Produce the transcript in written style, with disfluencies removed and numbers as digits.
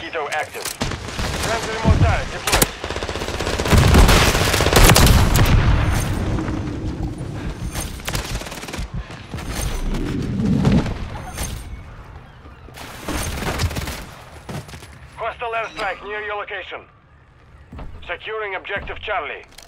Mosquito active. Friendly mortar deployed. Hostile airstrike near your location. Securing objective Charlie.